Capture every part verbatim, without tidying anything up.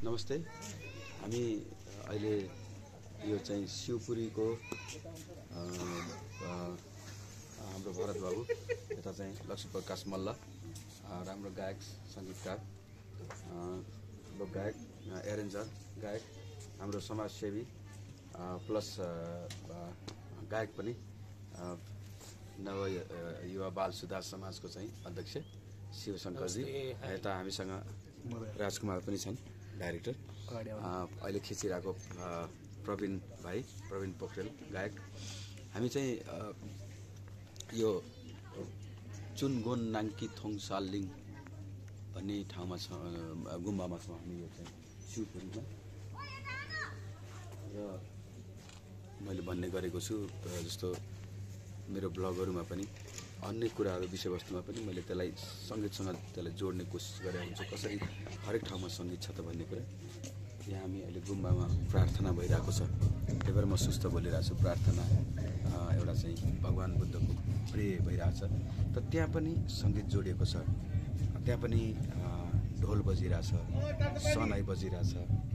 नमस्ते। हामी अहिले यो चाहिँ शिवपुरीको हाम्रो भरत बाबु, यता चाहिँ लक्ष्मी प्रकाश मल्ल, राम्रो गायक, सङ्गीतकार, लोक गायक, एरेन्जर गायक, हाम्रो समाजसेवी प्लस गायक पनि, नव युवा बाल सुधार समाजको चाहिँ अध्यक्ष शिवशङ्करजी। यता हामीसँग राजकुमार पनि छन्, डाइरेक्टर। अहिले खिचिरहेको प्रवीण भाइ, प्रवीण पोखरेल गायक। हामी चाहिँ यो चुनगोन नाङ्की थोङ सालिङ भन्ने ठाउँमा छ, गुम्बामा छौँ हामी यो चाहिँ शिवपुरीमा। र मैले भन्ने गरेको छु, जस्तो मेरो ब्लगहरूमा पनि अन्य कुराहरू विषयवस्तुमा पनि मैले त्यसलाई सङ्गीतसँग त्यसलाई जोड्ने कोसिस गरेको हुन्छु। कसरी हरेक ठाउँमा सङ्गीत छ त भन्ने कुरा। यहाँ हामी अहिले गुम्बामा प्रार्थना भइरहेको छ। त्यही भएर म सुस्त बोलिरहेको छु। प्रार्थना एउटा चाहिँ भगवान् बुद्धको प्रे भइरहेछ, त त्यहाँ पनि सङ्गीत जोडिएको छ। त्यहाँ पनि ढोल बजिरहेछ, सनाई बजिरहेछ,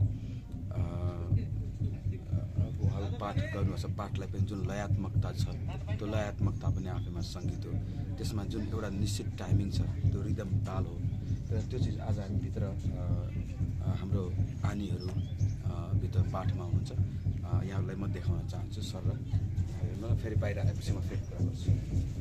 पाठ गर्नुपर्छ। पाठलाई पनि जुन लयात्मकता छ, त्यो लयात्मकता पनि आफैमा सङ्गीत हो। त्यसमा जुन एउटा निश्चित टाइमिङ छ, त्यो रिदम ताल हो। र त्यो चिज आज हामीभित्र हाम्रो आनीहरू भित्र पाठमा हुन्छ। यहाँहरूलाई म देखाउन चाहन्छु सर। र हेर्नु, फेरि बाहिर आएपछि म फेरि कुरा गर्छु।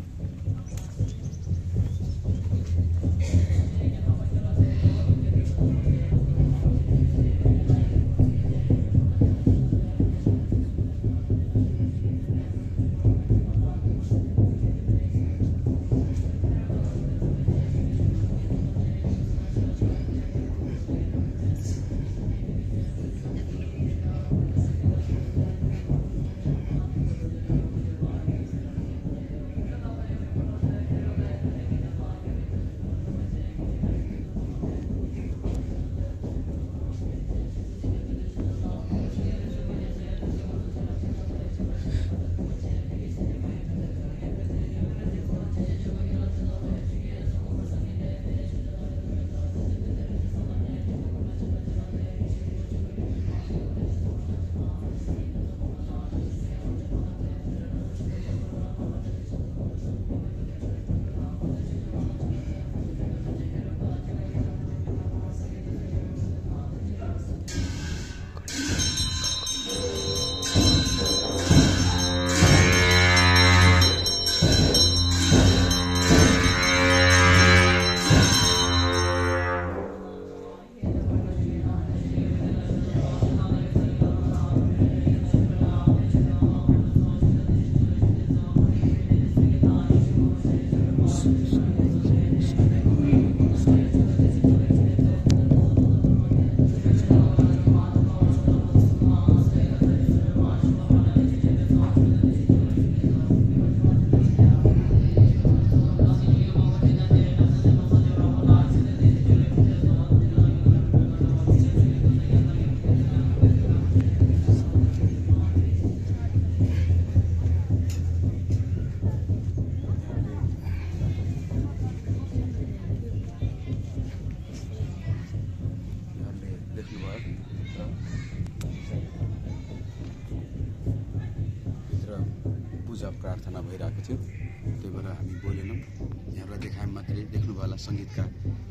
प्रार्थना भइरहेको थियो, त्यही भएर हामी बोलेनौँ। यहाँबाट देखायौँ मात्रै। देख्नुभयो होला सङ्गीतका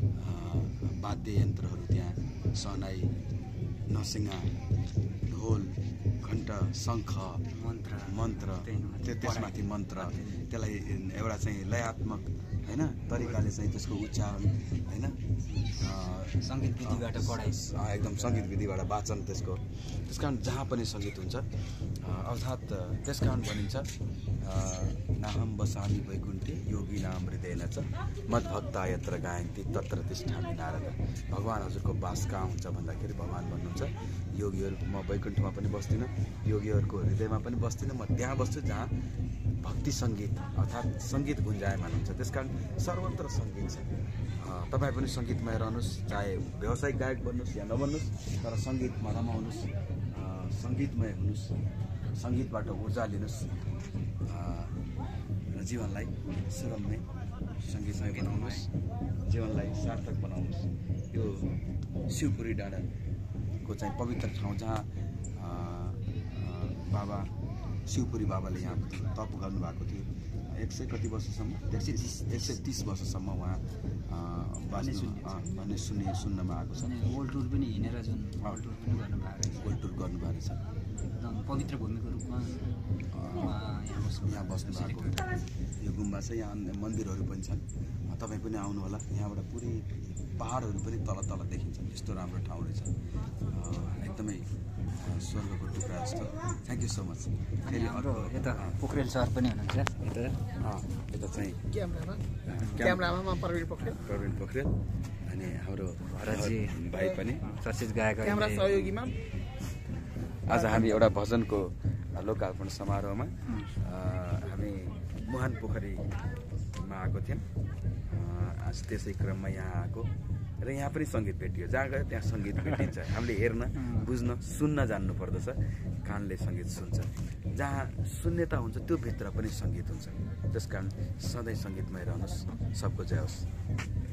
वाद्य यन्त्रहरू, त्यहाँ सनाई, नसिङ्गा, ढोल, घण्ट, शङ्ख, मन्त्र मन्त्र त्यो त्यसमाथि मन्त्र, त्यसलाई एउटा चाहिँ लयात्मक होइन तरिकाले चाहिँ त्यसको उच्चारण होइन, सङ्गीत विधिबाट पढाइ, एकदम सङ्गीत विधिबाट वाचन त्यसको। त्यस कारण जहाँ पनि सङ्गीत हुन्छ, अर्थात् त्यस कारण भनिन्छ नाहम बसामी वैकुण्ठे योगी नाम हृदयन च मद्भक्ता यत्र गायन्ति तत्र तिष्ठामि नारद। भगवान् हजुरको बास कहाँ हुन्छ भन्दाखेरि भगवान् भन्नुहुन्छ योगीहरू, म वैकुण्ठमा पनि बस्दिनँ, योगीहरूको हृदयमा पनि बस्दिनँ, म त्यहाँ बस्छु जहाँ भक्ति सङ्गीत अर्थात् सङ्गीत गुन्जायमान हुन्छ। त्यस कारण सर्वत्र सङ्गीत छ। तपाईँ पनि सङ्गीतमा रहनुहोस्, चाहे व्यावसायिक गायक बन्नुहोस् या नबन्नुहोस्, तर सङ्गीतमा रमाउनुहोस्, सङ्गीतमय हुनुहोस्, सङ्गीतबाट ऊर्जा लिनुहोस् र जीवनलाई सुरम्य सङ्गीतमय बनाउनुहोस्, जीवनलाई सार्थक बनाउनुहोस्। यो शिवपुरी डाँडा को चाहिँ पवित्र ठाउँ जहाँ अ, अ, बाबा शिवपुरी बाबाले यहाँ तप गर्नुभएको थियो एक सय कति वर्षसम्म एक सय तिस एक सय तिस वर्षसम्म उहाँ अ, बाँच्नु अ, भन्ने सुन्ने सुन्नमा आएको छ। अनि वर्ल्ड टुर पनि हिँडेर जुन वर्ल्ड टुर पनि गर्नुभएको रहेछ वर्ल्ड टुर गर्नुभएको रहेछ। एकदम पवित्र भूमिको रूपमा उहाँ यहाँ बस्नु यहाँ बस्नु भएको यो गुम्बा छ। यहाँ अन्य मन्दिरहरू पनि छन्। तपाईँ पनि आउनु होला। यहाँबाट पुरै पहाडहरू पनि तल तल देखिन्छ। यस्तो राम्रो ठाउँ रहेछ। अ, एकदमै अ, स्वर्गको टुक्रा जस्तो। Thank you so much. अनि फेरि हाम्रो अर्को यता पोखरेल सर पनि हुनुहुन्छ यता अँ, यता चाहिँ क्यामेरामा क्याम- क्यामेरामा म प्रवीण पोखरेल प्रवीण पोखरेल अनि हाम्रो भरतजी भाइ पनि। चर्चित गायक क्यामेरा अहिले सहयोगीमा आज हामी एउटा भजनको लोकार्पण समारोहमा अ, हामी मुहान पोखरीमा आएको थियौँ। अ, आज त्यसै क्रममा यहाँ आएको र यहाँ पनि सङ्गीत भेटियो। जहाँ गयो त्यहाँ सङ्गीत भेटिन्छ। हामीले हेर्न बुझ्न सुन्न जान्नु पर्दछ। कानले सङ्गीत सुन्छ। जहाँ शून्यता हुन्छ त्यो भित्र पनि सङ्गीत हुन्छ। त्यस कारण सधैँ सङ्गीतमै रहनुहोस्। सबको जय होस्।